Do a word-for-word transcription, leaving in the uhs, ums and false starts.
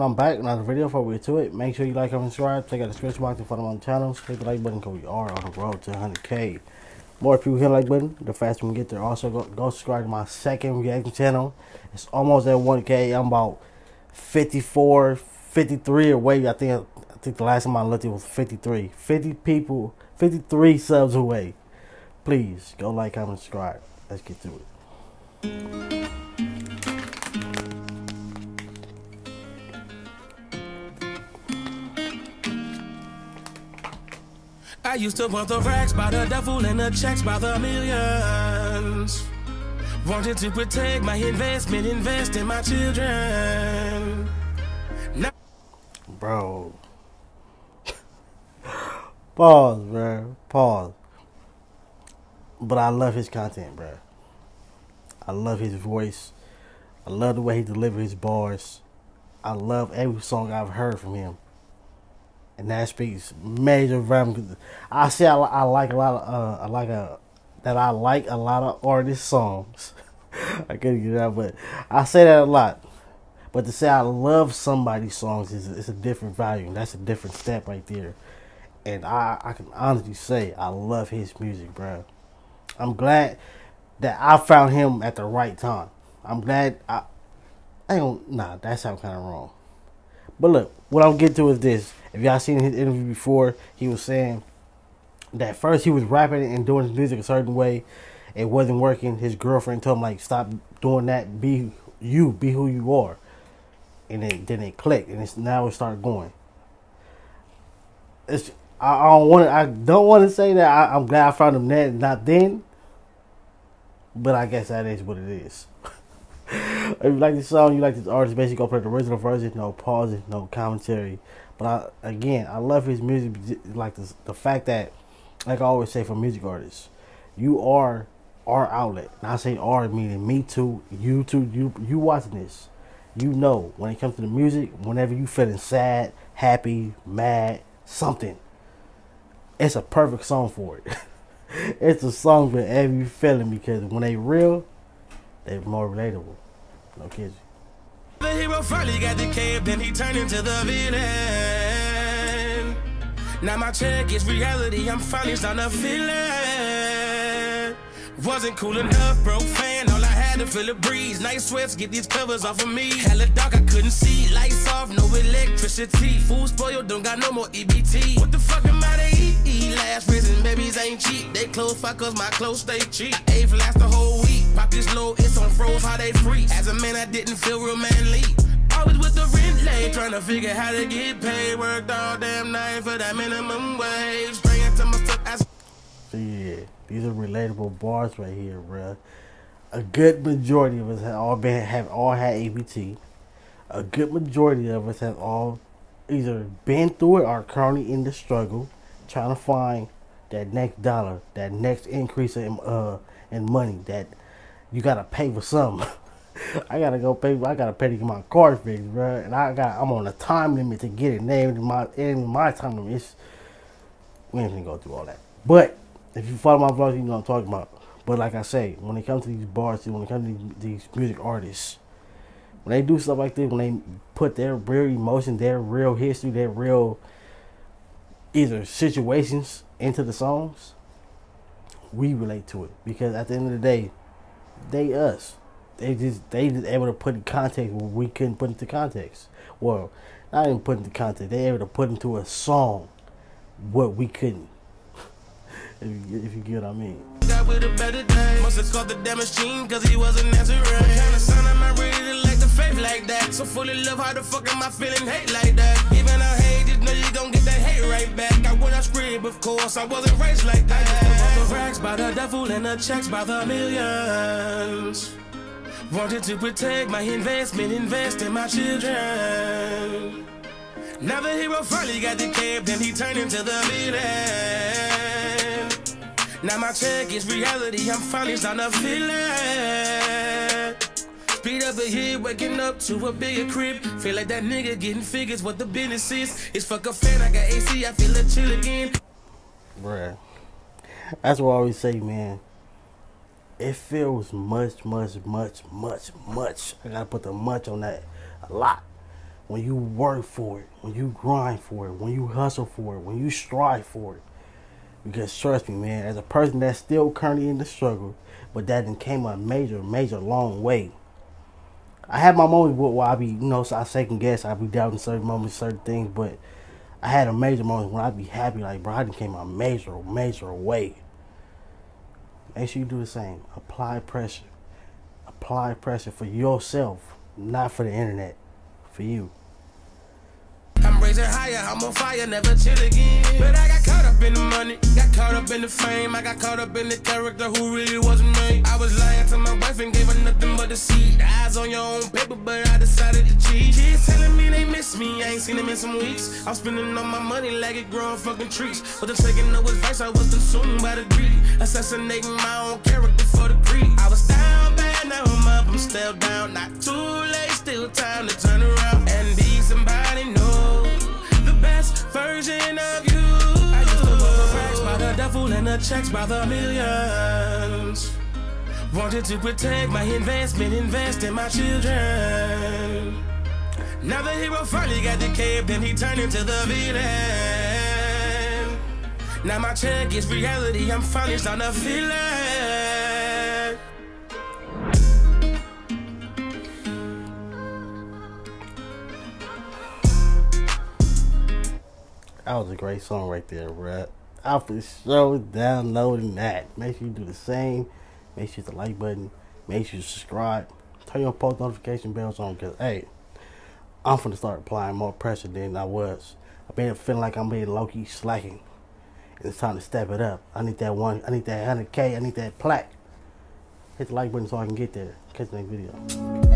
I'm back. Another video. Before we get to it, make sure you like, comment, subscribe. Check out the description box to follow on the channel. Click the like button because we are on the road to one hundred K. More people hit the like button, the faster we get there. Also, go, go subscribe to my second reaction channel. It's almost at one K. I'm about fifty-four, fifty-three away. I think I think the last time I looked, it was fifty-three. fifty people, fifty-three subs away. Please go like, comment, subscribe. Let's get to it. I used to want the racks by the devil and the checks by the millions. Wanted to protect my investment, invest in my children. Now Bro. Pause, bro. Pause. But I love his content, bro. I love his voice. I love the way he delivers his bars. I love every song I've heard from him. And that speaks major volume. I say I, I like a lot of uh, I like a that I like a lot of artist songs. I couldn't get it out, but I say that a lot. But to say I love somebody's songs is it's a different value. That's a different step right there. And I I can honestly say I love his music, bro. I'm glad that I found him at the right time. I'm glad I I don't nah that sounds kind of wrong. But look, what I'm getting to is this. If y'all seen his interview before, he was saying that first he was rapping and doing his music a certain way. It wasn't working. His girlfriend told him, like, stop doing that. Be you. Be who you are. And then, then it clicked. And it's, now it started going. It's, I, I don't want to I don't want to say that I, I'm glad I found him then, not then. But I guess that is what it is. If you like this song, you like this artist, basically go play the original version. No pauses, no commentary. But I, again, I love his music. Like this, the fact that, like I always say for music artists, you are our outlet. And I say our meaning me too, you too, you you watching this. You know when it comes to the music, whenever you feeling sad, happy, mad, something, it's a perfect song for it. It's a song for every feeling because when they real, they're more relatable. No kidding. the hero finally got the cave, then he turned into the villain. Now my check is reality, I'm finally starting to feel it. Wasn't cool enough, broke fan, all I had to feel a breeze. Nice sweats, get these covers off of me. Hella dark, I couldn't see, lights off, no electricity. Food spoiled, don't got no more E B T. What the fuck am I to eat? Eat last prison, babies ain't cheap. They close fuck cause my clothes stay cheap. Eighth last the whole week, pockets low, it's on froze, how they freeze. As a man, I didn't feel real manly. Always with the rent late, trying to figure how to get paid. Worked all damn night for that minimum wage. Straight to my stuff, I So yeah, these are relatable bars right here, bruh. A good majority of us have all been have all had A B T. A good majority of us have all either been through it or are currently in the struggle, trying to find that next dollar, that next increase in uh in money that you gotta pay for something. I gotta go pay. I gotta pay to get my car fixed, bruh. And I got I'm on a time limit to get it. Named my in my time limit. It's, we ain't gonna go through all that, but if you follow my vlogs, you know what I'm talking about. But like I say, when it comes to these bars, when it comes to these music artists, when they do stuff like this, when they put their real emotion, their real history, their real either situations into the songs, we relate to it. Because at the end of the day, they us. They just they just able to put in context what we couldn't put into context. Well, not even put into context. They able to put into a song what we couldn't. If you, if you get what I mean. got with a better day. Must have called the damn machine cause he wasn't answering. What kind of son am I really to like the faith like that? So full of love, how the fuck am I feeling hate like that? Even I hate, just know you gon' get that hate right back. I would have screamed, of course, I wasn't raised like that. I just want the racks by the devil and the checks by the millions. Wanted to protect my investment, invest in my children. Now the hero finally got the cave, then he turned into the villain. Now my check is reality, I'm finally starting to feel it. Speed up ahead, waking up to a bigger crib. Feel like that nigga getting figures, what the business is. It's fuck a fan, I got A C, I feel a chill again. Bruh, that's what I always say, man. It feels much, much, much, much, much. I gotta put the much on that a lot. when you work for it, when you grind for it, when you hustle for it, when you strive for it. Because trust me, man, as a person that's still currently in the struggle, but that then came a major, major long way. I have my moments where I be, you know, so I second guess, I be doubting certain moments, certain things, but I had a major moment when I be happy, like, bro, I done came a major, major way. Make sure you do the same. Apply pressure. Apply pressure for yourself, not for the internet, for you. I'm raising higher, I'm on fire, never chill again. But I got caught up in the money, got caught up in the fame. I got caught up in the character who really wasn't me. I was lying to my wife and gave her nothing but the seed. Eyes on your own paper, but I decided to cheat. Kids telling me they miss me, I ain't seen them in some weeks. I'm spending all my money like it growing fucking trees. But the taking no advice, I was consumed by the greed. Assassinating my own character for the greed. I was down bad, now I'm up, I'm still down. Not too late, still time to turn around and be somebody new. Version of you. I used to work for racks by the devil and the checks by the millions. Wanted to protect my investment, invest in my children. Now the hero finally got the cape, then he turned into the villain. Now my check is reality, I'm finally starting to feel it. That was a great song right there, bruh. I'll for sure downloading that. Make sure you do the same. Make sure you hit the like button. Make sure you subscribe. Turn your post notification bells on, because, hey, I'm finna start applying more pressure than I was. I've been feeling like I'm being low-key slacking. And it's time to step it up. I need that one. I need that one hundred K. I need that plaque. Hit the like button so I can get there. Catch the next video.